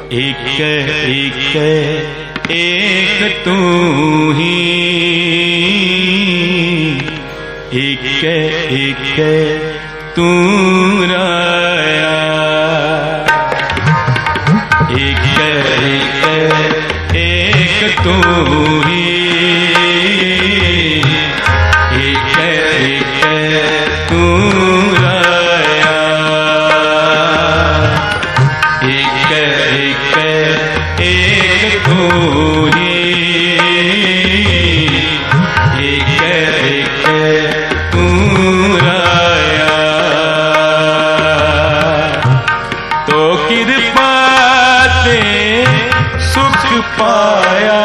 एक एक एक तू ही, एक एक तू राया, एक एक तू ही, एक एक तू राया, एक एक तू ही, एक एक तू राया। तो कृपा से सुख पाया,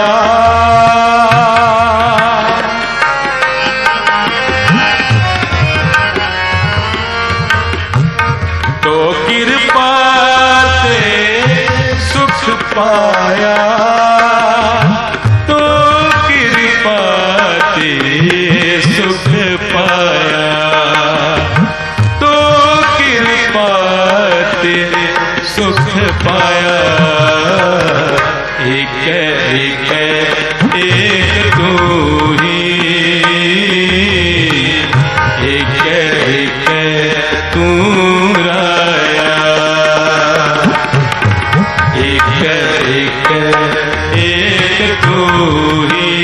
तो कृपा से सुख पाया, तो कृपा से सुख पाया, तो कृपा से सुख पाया। एक एक एक तू ही, एक एक तू राया, एक एक एक तू ही,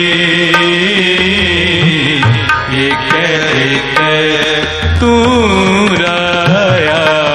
एक एक तू राया।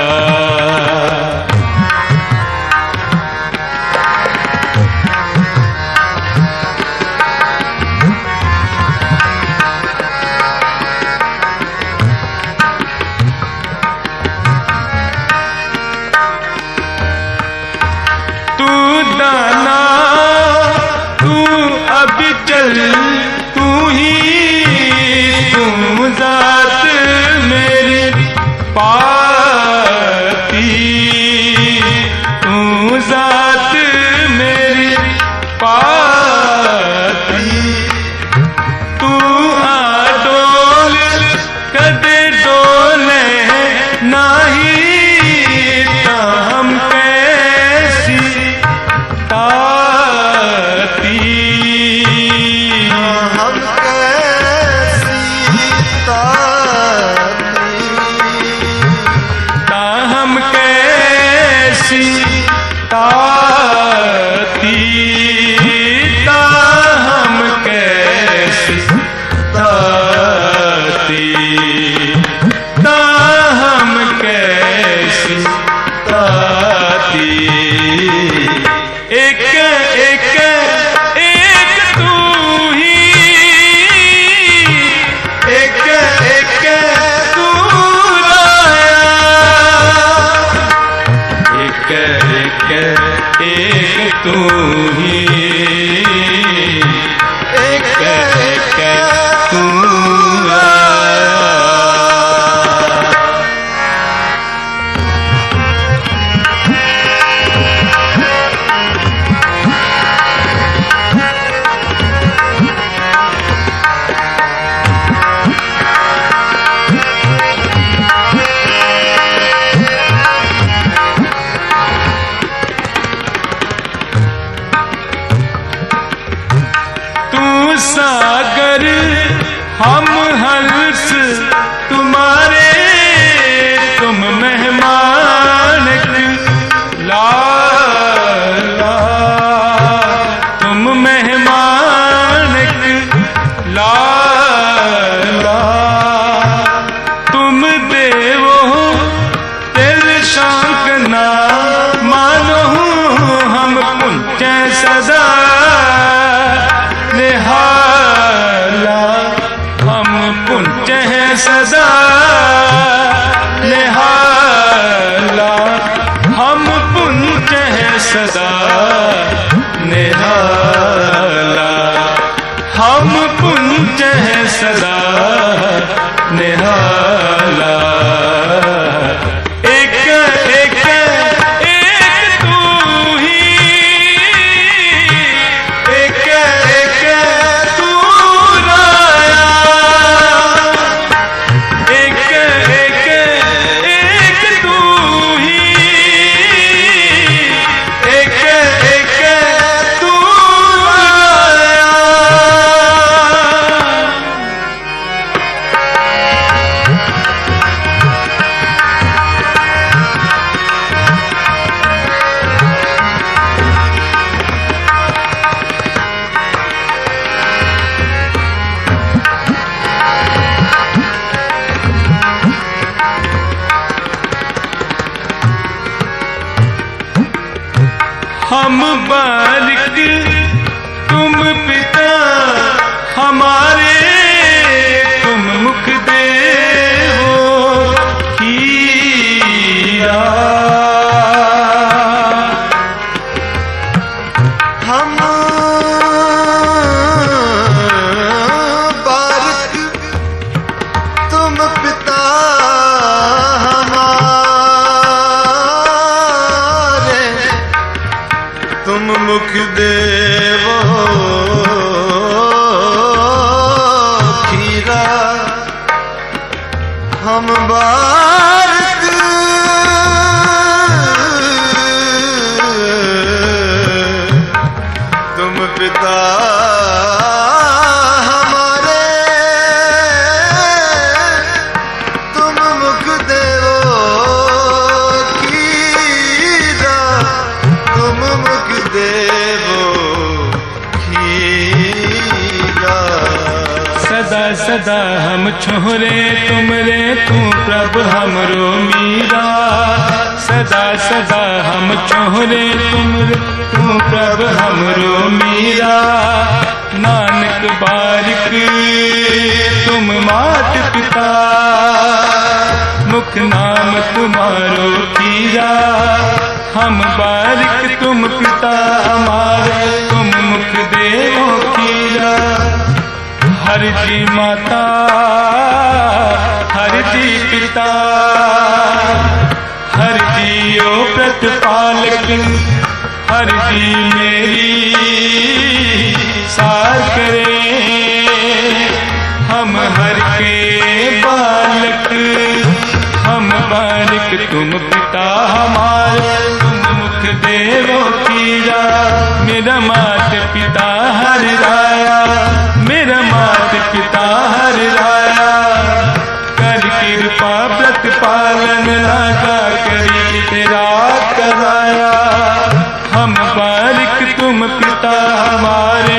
तू दाना तू अब चल, तू ही तू जात मेरी पाती, तू जात मेरी पाती। तू आडोल कदे डोले नाही, ताम कैसी ताती, हम कैसी ताती, ताहम कैसी ताती, ताहम कैसी ताती, ताहम कैसी ताती। एक एक एक तू ही, एक एक तू राया, एक एक एक तू ही, एक एक तू राया। तू सागर हम हर्ष तुम्हारे, तुम मेहमान लाला, तुम मेहमान लाला। तुम देवो दिल शांक ना मानो, हम पुंज सदा निहाला, हम पुंज हैं सदा निहाला, हम पुंज हैं सदा निहाला, हम पुंज हैं सदा निहाला। एक एक एक तू ही, एक एक तू राया, एक एक एक तू ही, एक हम बारिक तुम पिता हमारे, तुम मुख देवो खीरा। हम बारिक तुम पिता हमारे, तुम मुख देवो खीरा। हम बारिक तुम पिता हमारे, तुम मुख देवो खीरा, तुम मुख देवो खीरा। सदा सदा हम छोरे तुमरे, तू प्रभु हमरो मीरा। सदा सदा हम छोरे तुमरे, तू प्रभु हमरो मीरा। नानक बारिक तुम मात पिता, मुख नाम तुम्हारो खीरा। हम बारिक तुम पिता हमारे, तुम मुख देवो खीरा। हर जी माता हर जी पिता, हर जियो प्रतिपालक, हर जी मेरी सार करे। हम हर के बालक, हम बारिक तुम पिता हमारे, तुम मुख देवो खीरा। मेरा मात पिता हर राया, मेरा मात पिता हर राया। कर कृपा प्रतिपालन लागा करी तेरा कराया। हम बारिक तुम पिता हमारे,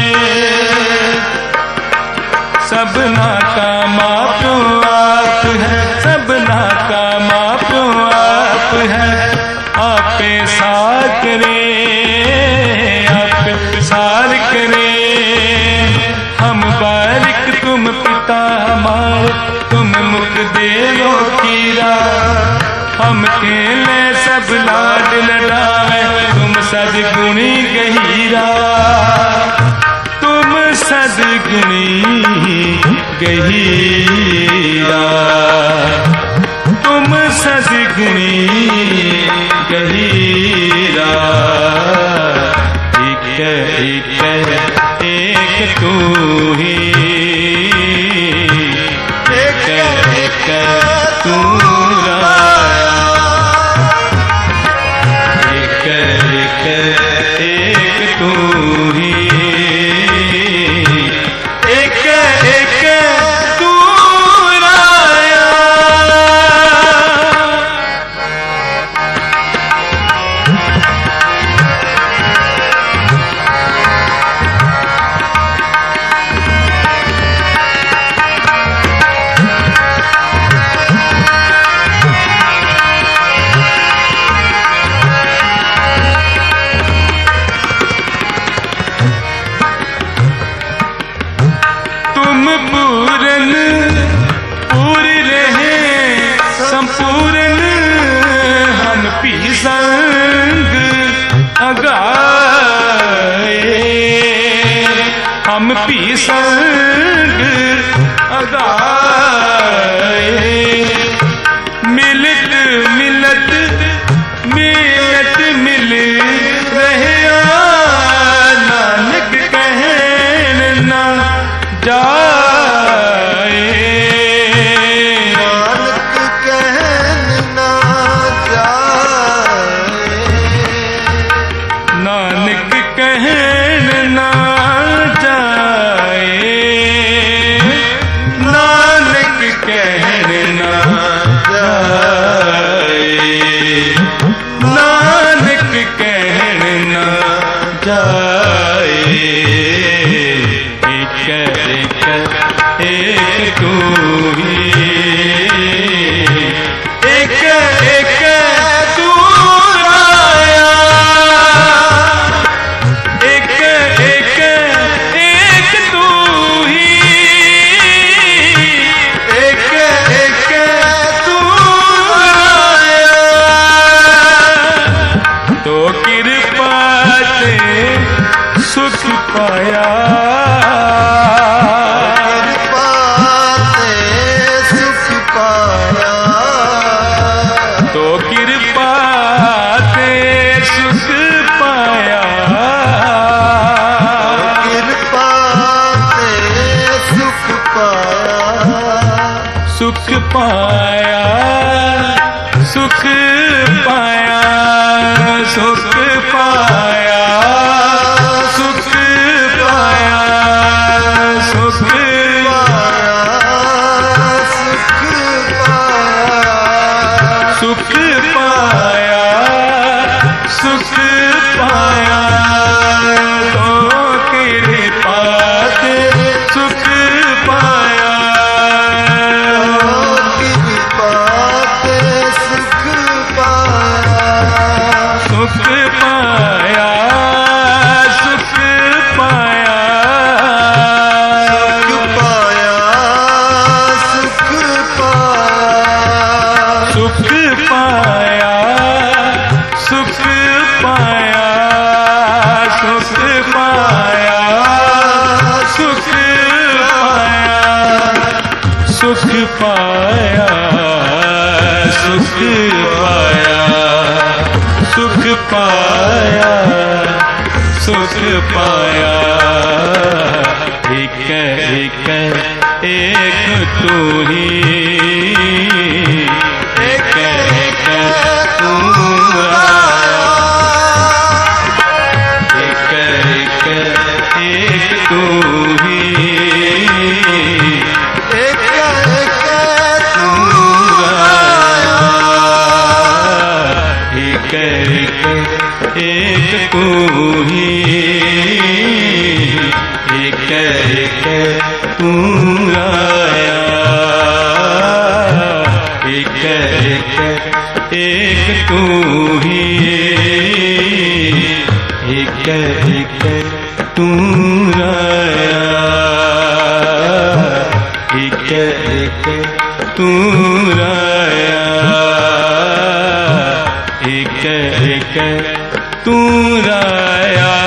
सबना का मापो आप है, सबना का मापो आप है। आपे सार करे, आप सार करे। हम बारिक तुम पिता हमारे, तुम मुख देवो खीरा। हम खेले सब लाड लडावे, तुम सदगुणी गहीरा। तुम सदगुणी गहीरा, तुम सदगुणी गहीरा। एक एक एक तू ही, एक एक तू राया। एक एक एक तू ही, एक एक तू राया। तुम पूरन पूर रहे संपूर्ण, हम भी संग अगाए। हम भी संग अगाए। मिलत मिलत मिलत मिल रहे, नानक कहन ना जाए। नानक कहन ना जाए, नानक कहन ना जाए। नानक कहन ना जाए, नानक कहन ना जाए। एक एक तू ही, एक एक तू राया। पाया, सुख पाया। एक एक एक तू ही, एक एक तू आया, एक एक एक तू ही, एक एक तू आया, एक एक तू ही, एक एक तू आया, एक एक तू ही, एक एक तू आया, एक एक तू आया, एक एक तू आया।